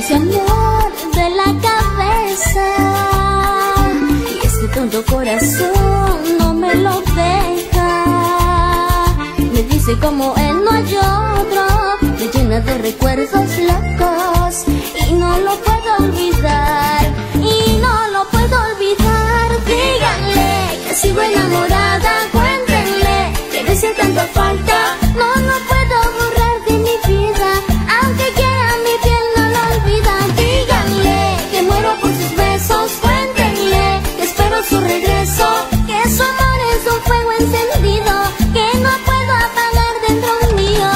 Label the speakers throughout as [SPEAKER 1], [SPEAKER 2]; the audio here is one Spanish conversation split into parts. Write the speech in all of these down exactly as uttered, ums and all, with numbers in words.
[SPEAKER 1] ese amor de la cabeza. Y este tonto corazón no me lo deja. Me dice como él no hay otro, me llena de recuerdos locos y no lo puedo olvidar, y no lo puedo olvidar. Díganle que sigo enamorada, cuéntenle que me hace tanta falta. No lo puedo borrar de mi vida, aunque quiera mi piel no lo olvida. Díganle que muero por sus besos, cuéntenle que espero su regreso, que su amor es un fuego encendido que no puedo apagar dentro mío.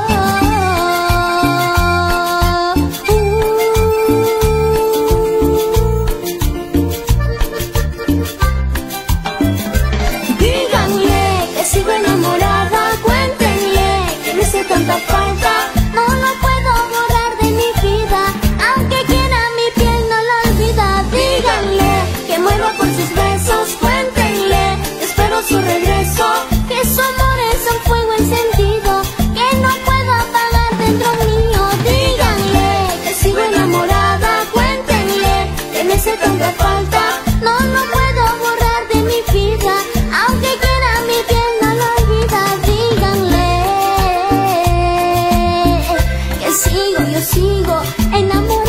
[SPEAKER 1] Díganle que sigo enamorada, cuéntenle que me hace tanta falta. No lo puedo borrar de mi vida, aunque quiera mi piel no lo olvida. Díganle que muero por sus besos, cuéntenle que espero su regreso, que su amor es un fuego encendido que no puedo apagar dentro mío. Díganle que sigo enamorada, cuéntenle que me hace tanta falta. No lo puedo borrar de mi vida, aunque quiera mi piel no lo olvida. Díganle que sigo, yo sigo enamorada.